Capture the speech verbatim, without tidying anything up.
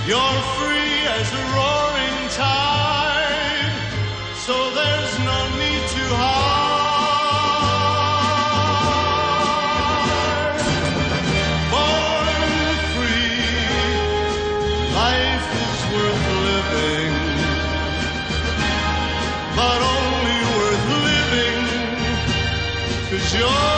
You're free as a roaring tide, so there's no need to hide. Born free, life is worth living, but only worth living 'cause you're